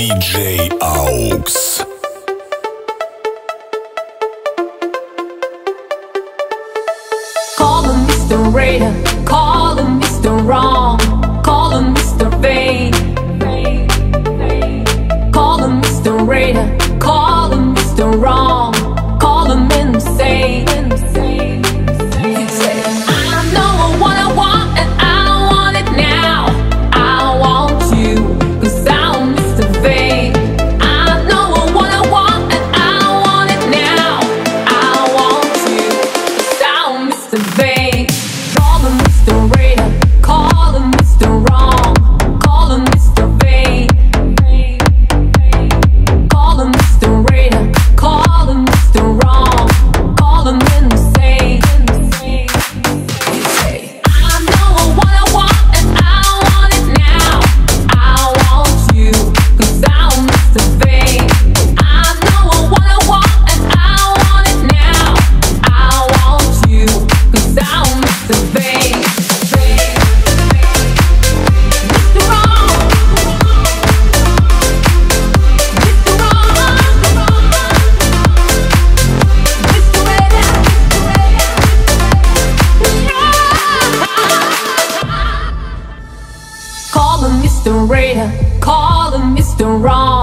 DJ AUX. Call him Mr. Raider, call him Mr. Wrong, call him Mr. Vain. Call him Mr. Raider, call him Mr. Wrong, call him insane. He said, I know what I want and I want it now. I want you, 'cause I'm Mr. Vain. I know what I want and I want it now. I want you, 'cause I'm Mr. Vain. Call him Mr. Raider, call him Mr. Wrong, call him Mr. Vain. Call him Mr. Raider, call him Mr. Wrong, call him insane. He say, I know what I want and I want it now. I want you, 'cause I'm Mr. Vain. I know what I want and I want it now. I want you, 'cause I'm Mr. Vain. Mr. Wrong, Mr. Wrong, Mr. Raider. Call him Mr. Raider, call him Mr. Wrong,